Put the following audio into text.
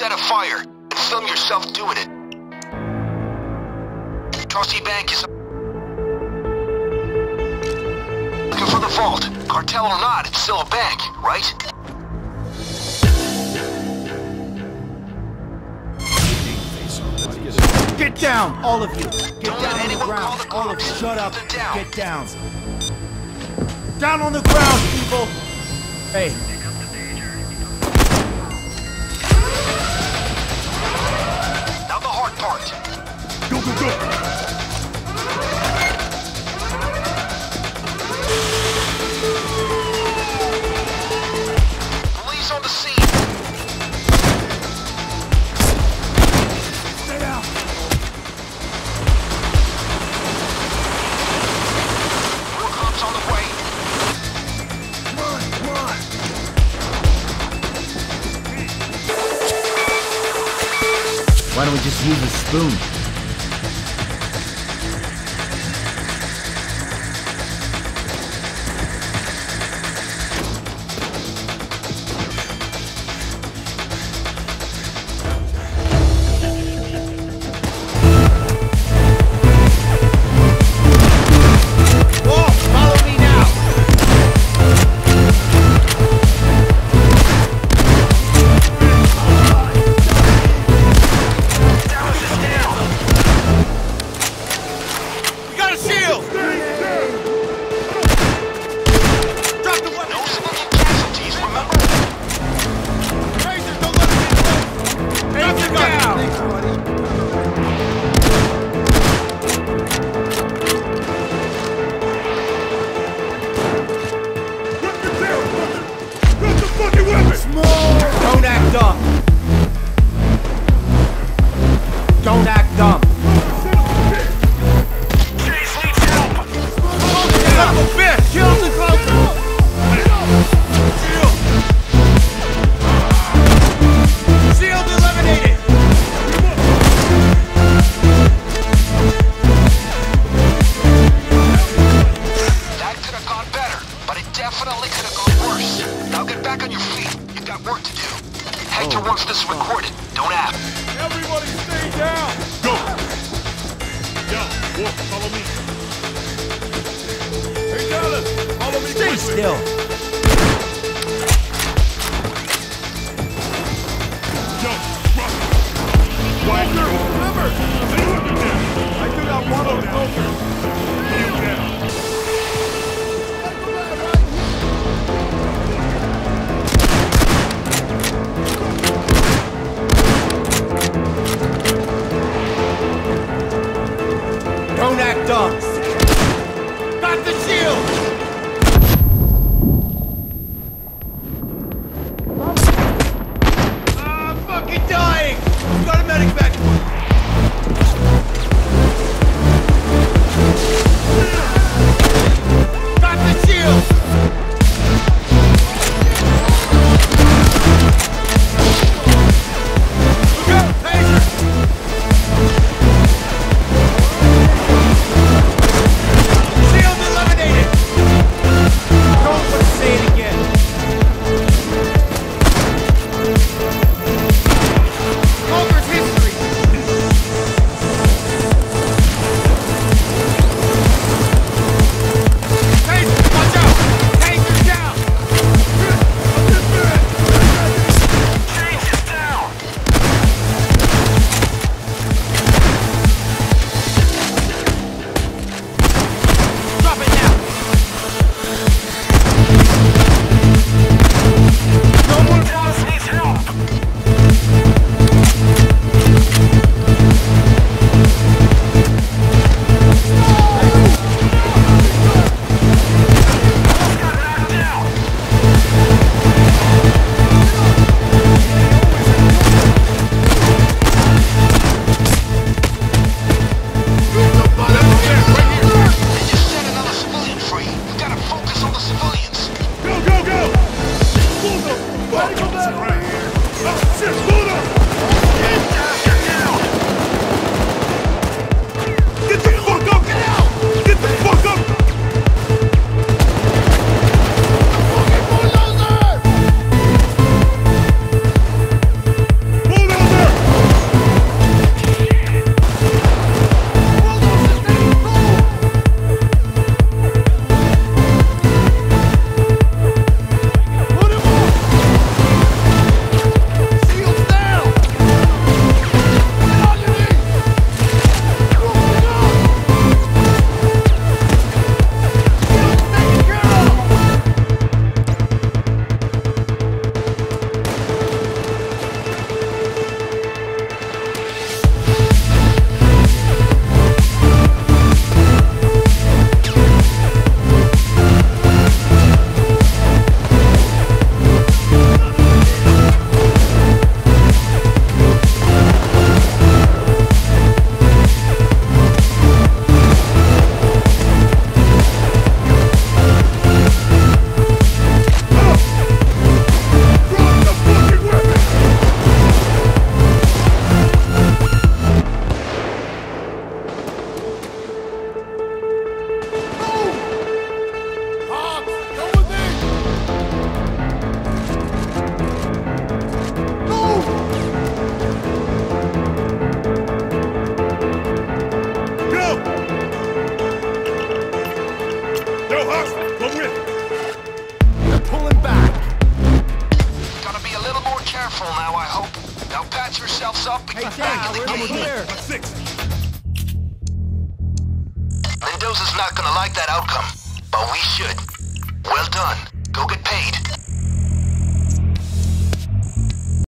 set a fire and film yourself doing it. Trustee Bank is looking for the vault. Cartel or not, it's still a bank, right? Get down, all of you! Get Don't down let on the anyone ground! call the All of you, cops. shut up! Keep them down. Get down! Down on the ground, people! Hey. Now the hard part. Go, go, go! Police on the scene. Stay down! More cops on the way. Come on, come on! Why don't we just use a spoon? Don't act dumb! Don't act dumb! Chase needs help. Son of a bitch! Kill the closer! Shield eliminated! That could have gone better, but it definitely could have gone worse. Now get back on your feet. You've got work to do. Hector wants this recorded. Don't ask. Everybody stay down! Go! Yeah, Wolf, follow me. Hey, Dallas, follow me Stay quickly. still! Yo, run! Walker, remember! Stay looking there! I do not want to Walker! You down! Don't act dumb! Got the shield! I'm fucking dying! Got a medic back! Come with. They're pulling back. Gotta be a little more careful now, I hope. Now patch yourselves up and Hey, get back in Dad, the we're game. here. A 6. Mendoza's not gonna like that outcome, but we should. Well done. Go get paid.